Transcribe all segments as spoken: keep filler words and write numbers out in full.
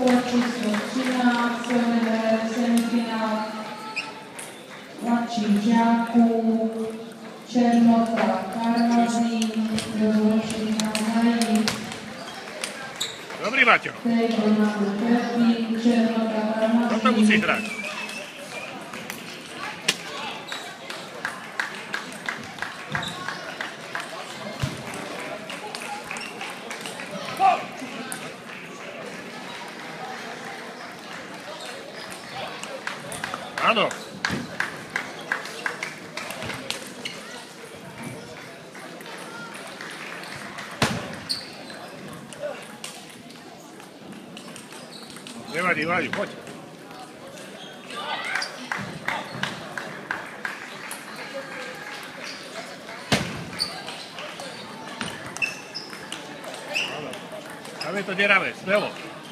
kôl číslo třináct, semifinál mladších žáků, Černota Karmazín, rozloučený na Hají. Dobrý, Maťo. Toto musíš hrať. Áno. Nevadí, nevadí, poď. Tam je to deravé, smelo.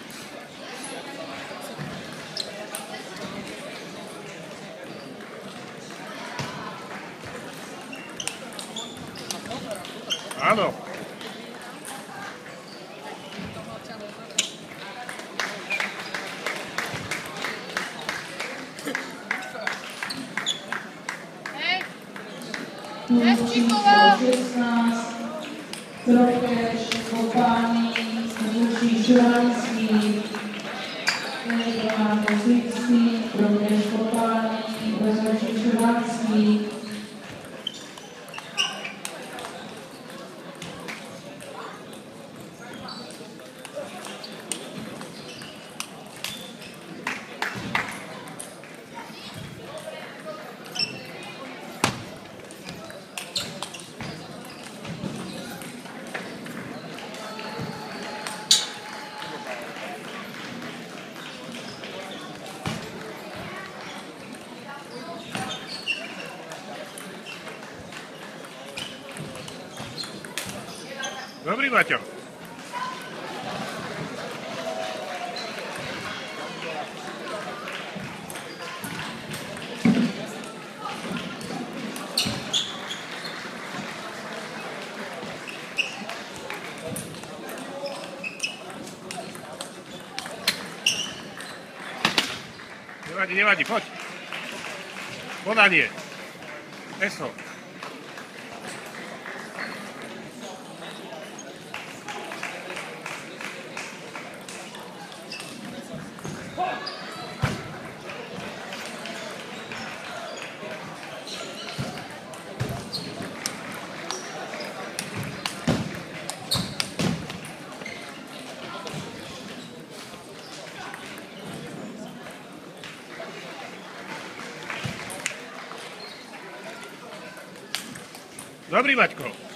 Áno. Číslo šestnáct, Krokeš, Kopány, Zvučí Žulanský, Nežován Kozlický, Krokeš, Kopány, Zvučí Žulanský. Dobrý, Maťo. Nevadí, nevadí, poď. Podanie. Eso. Dobrý, Maťko.